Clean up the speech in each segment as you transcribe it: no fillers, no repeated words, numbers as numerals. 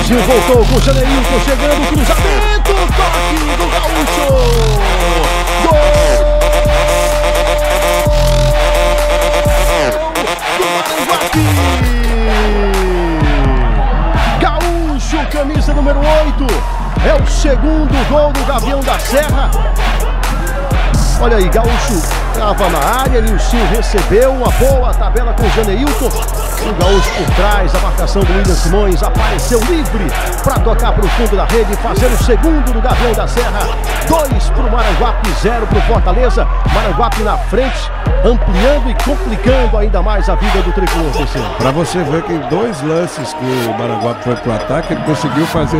Nilcinho voltou com o Janeilton chegando, cruzamento, toque do Gaúcho. Gol do Maranguape. Gaúcho, camisa número 8. É o segundo gol do Gavião da Serra. Olha aí, Gaúcho estava na área, Nilcinho recebeu uma boa tabela com o Janeilton. O Gaúcho por trás, a marcação do William Simões apareceu livre para tocar para o fundo da rede, fazer o segundo do Gavião da Serra. 2 para o Maranguape, 0 para o Fortaleza. Maranguape na frente, ampliando e complicando ainda mais a vida do tricolor. Para você ver que em 2 lances que o Maranguape foi para o ataque, ele conseguiu fazer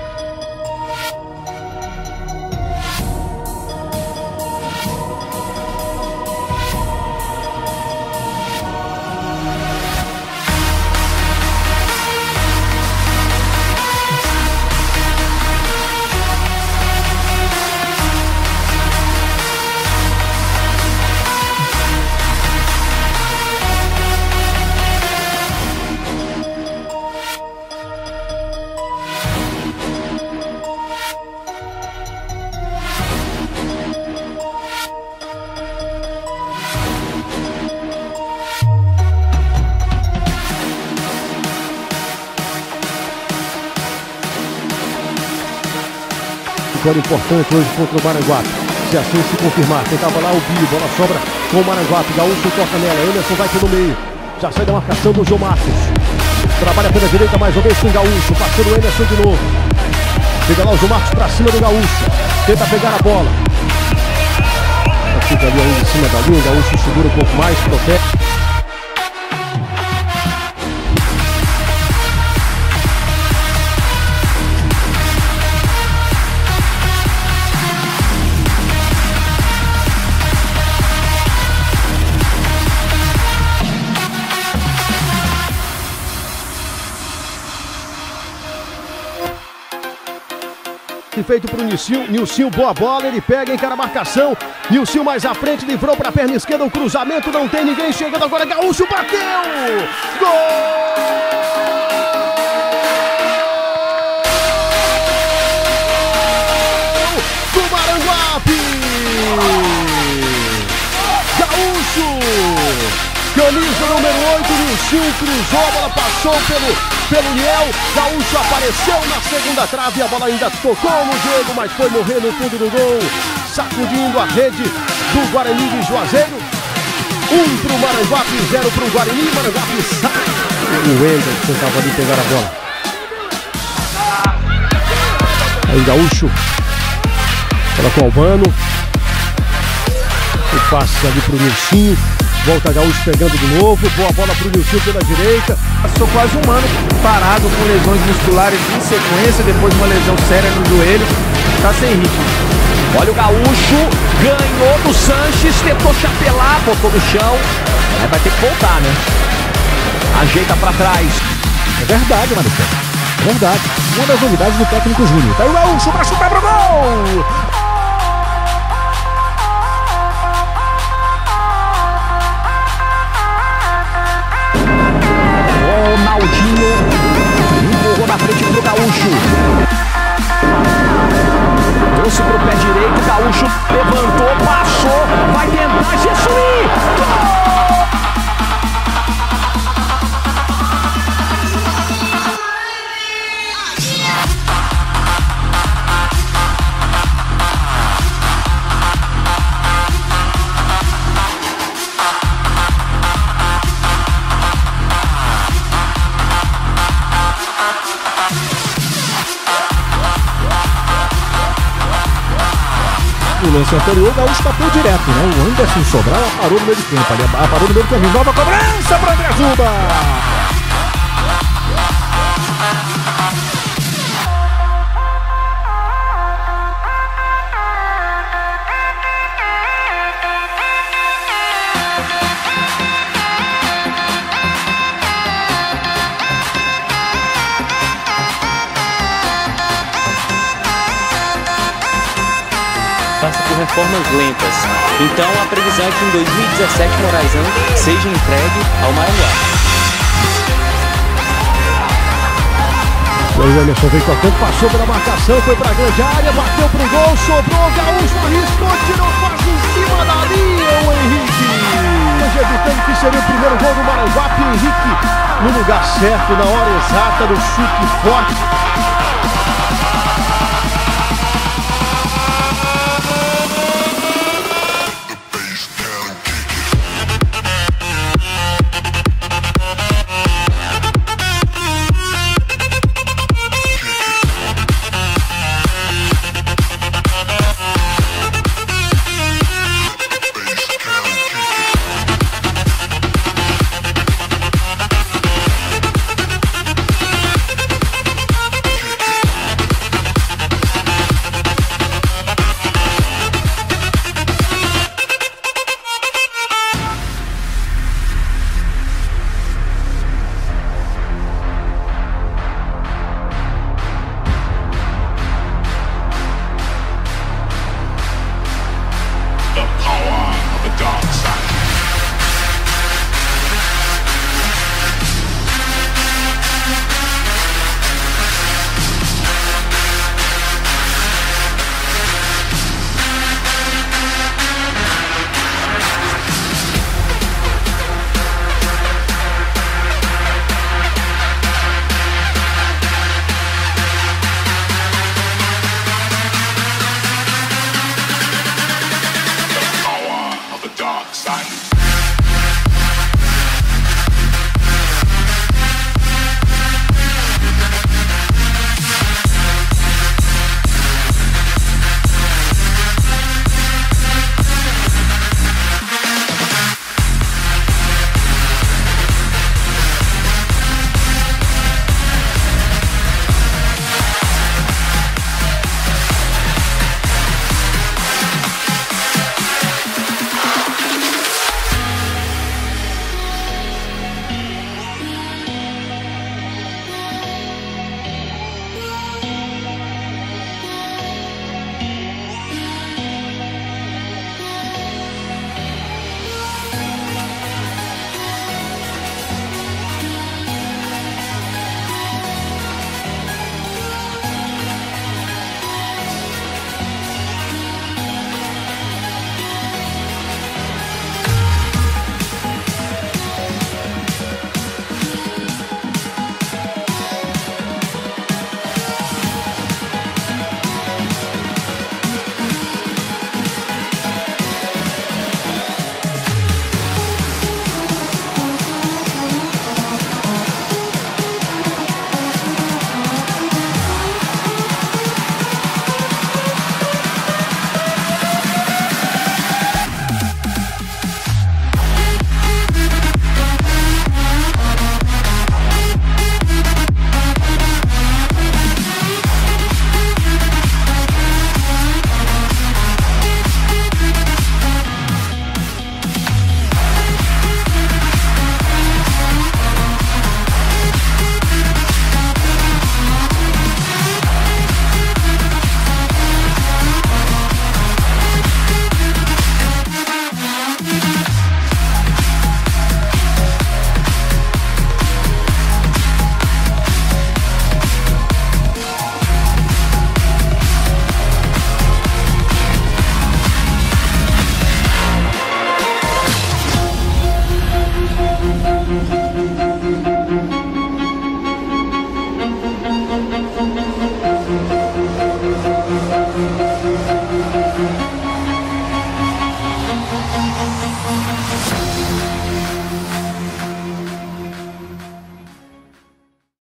vitória importante hoje contra o Maranguape. Se assim se confirmar, tentava lá o Bio, bola sobra com o Maranguape. Gaúcho toca nela, Emerson vai pelo meio. Já sai da marcação do João Marcos. Trabalha pela direita mais uma vez com o Gaúcho, passando o Emerson de novo. Chega lá o João Marcos pra cima do Gaúcho. Tenta pegar a bola. Fica ali ainda em cima da linha, o Gaúcho segura um pouco mais, protege. Feito para o Nilcinho, boa bola, ele pega, encara a marcação. Nilcinho mais à frente, livrou para a perna esquerda, o cruzamento, não tem ninguém chegando agora, Gaúcho bateu! Gol! Do Maranguape! Gaúcho! Camisa número 8, Nilcinho cruzou, a bola passou pelo Liel, Gaúcho apareceu na segunda trave, a bola ainda tocou no Diego, mas foi morrer no fundo do gol, sacudindo a rede do Guarani de Juazeiro. 1 para o Maranguape, 0 para o Guarani, Maranguape sai. O Wendel tentava ali pegar a bola. Aí Gaúcho, bola com o Albano, o passe ali para o Nilcinho. Volta Gaúcho pegando de novo, boa bola para o Nilcinho pela direita. Passou quase um ano parado com lesões musculares em sequência, depois de uma lesão séria no joelho, tá sem ritmo. Olha o Gaúcho, ganhou do Sanches, tentou chapelar, botou no chão, aí vai ter que voltar, né? Ajeita para trás. É verdade, Maricão, é verdade. Uma das novidades do técnico Júnior. Tá o Gaúcho para chutar pro gol! Ronaldinho empurrou na frente pro Gaúcho. Trouxe pro pé direito, Gaúcho levantou, passou, vai tentar Jesuí. Gol! No lance anterior, o Gaúcho bateu direto, né? O Anderson Sobral parou no meio de campo, ali parou no meio de campo. Nova cobrança para André Juba! Passa por reformas lentas. Então a previsão é que em 2017 Moraizão seja entregue ao Maranguape. E aí o Emerson veio tocando, passou pela marcação, foi pra grande área, bateu pro gol, sobrou, Gaúcho arriscou, tirou quase em cima da linha, o Henrique. Hoje evitando que seria o primeiro gol do Maranguape, Henrique no lugar certo, na hora exata, do chute forte.